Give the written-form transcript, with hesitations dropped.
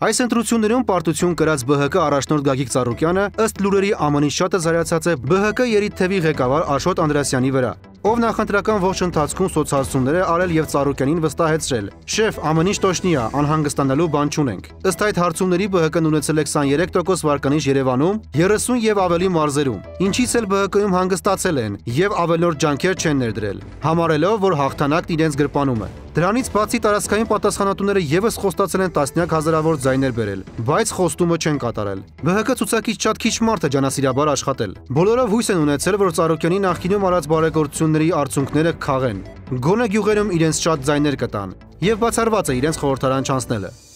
Այս ընտրություններում պարտություն կրած ԲՀԿ առաջնորդ Գագիկ Ծառուկյանը ըստ լուրերի ԱՄՆ-ից շատը զարյացած է ԲՀԿ երիտթևի ղեկավար Աշոտ Անդրեասյանի վրա, ով նախընտրական ողջ ընթացքում սոցհասություններ է արել եւ Ծառուկյանին վստահեցրել. «Շեֆ, ԱՄՆ-ի շտոշնի է, անհանգստանալու բան չունենք»։ Ըստ այդ հարցումների ԲՀԿ-ն ունեցել է 23% վարկանիշ Երևանում, 30 եւ ավելի մարզերում, ինչից էլ ԲՀԿ-ում հանգստացել են եւ ավելորդ ջանքեր չեն ներդրել, համարելով, որ հաղթանակն իրենց գրպանում է։ Դրանից բացի տարածքային պատասխանատուները եւս խոստացել են տասնյակ հազարավոր ձայներ բերել, բայց խոստումը չեն կատարել։ ԲՀԿ ցուցակից շատ քիչ մարդ է ջանասիրաբար աշխատել։ Բոլորով հույս են ունեցել, որ Ծառուկյանի նախկինում արած բարեգործությունների արդյունքները քաղեն։ Գոնե գյուղերում իրենց շատ ձայներ կտան եւ բացառված է իրենց խորհրդարան չանցնելը։